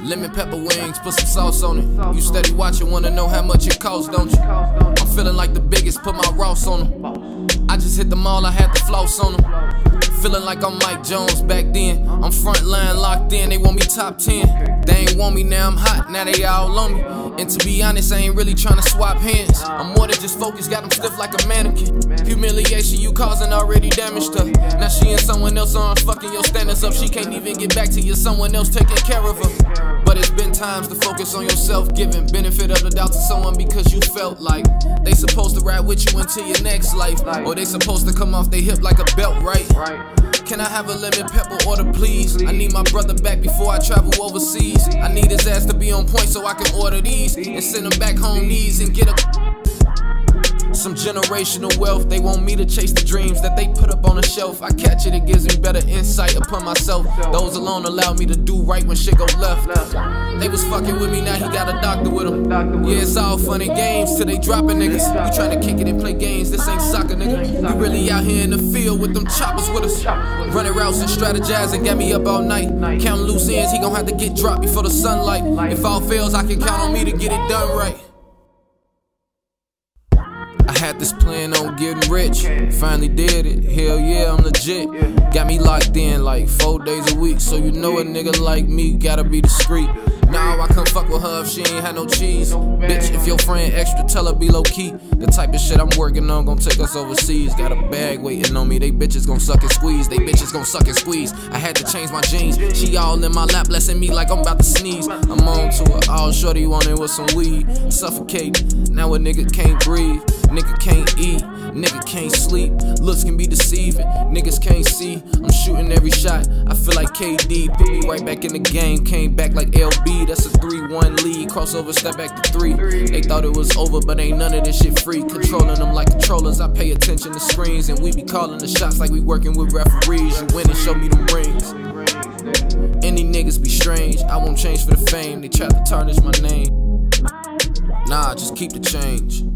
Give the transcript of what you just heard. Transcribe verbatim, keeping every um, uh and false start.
Lemon pepper wings, put some sauce on it. You steady watching, wanna know how much it costs, don't you? I'm feeling like the biggest, put my Ross on them. I just hit the mall, I had the floss on them. Feeling like I'm Mike Jones back then. I'm front line locked in, they want me top ten. They ain't want me, now I'm hot, now they all on me. And to be honest, I ain't really tryna swap hands. I'm more than just focused, got them stiff like a mannequin. Humiliation, you causing already damaged her. Now she and someone else on fucking your standards up. She can't even get back to you, someone else taking care of her. But it's been times to focus on yourself, giving benefit of the doubt to someone because you felt like they supposed to ride with you into your next life, or they supposed to come off their hip like a belt, right? Can I have a lemon pepper order, please? I need my brother back before I travel overseas. I need his ass to be on point so I can order these and send him back home knees and get a some generational wealth. They want me to chase the dreams that they put up on the shelf. I catch it, it gives me better insight upon myself. Those alone allow me to do right when shit go left. They was fucking with me, now he got a doctor with him. Yeah, it's all fun and games till they dropping niggas. You tryna kick it and play games, this ain't soccer, nigga. We really out here in the field with them choppers with us. Running routes and strategizing, got me up all night. Counting loose ends, he gon' have to get dropped before the sunlight. If all fails, I can count on me to get it done right. I had this plan on getting rich, finally did it, hell yeah, I'm legit. Got me locked in like four days a week, so you know a nigga like me gotta be discreet. Nah, I can't fuck with her if she ain't had no cheese. Bitch, if your friend extra, tell her be low key. The type of shit I'm working on gon' take us overseas. Got a bag waiting on me, they bitches gon' suck and squeeze. They bitches gon' suck and squeeze. I had to change my jeans. She all in my lap, blessing me like I'm about to sneeze. I'm on to her, all shorty wanted with some weed. Suffocate, now a nigga can't breathe. Nigga can't eat, nigga can't sleep. Looks can be deceiving, niggas can't see. I'm shooting every shot, I feel like K D. Put me right back in the game, came back like L B. That's a three one lead, crossover, step back to three. They thought it was over, but ain't none of this shit free. Controlling them like controllers, I pay attention to screens. And we be calling the shots like we working with referees. You win and show me them rings. Any niggas be strange, I won't change for the fame. They try to tarnish my name. Nah, just keep the change.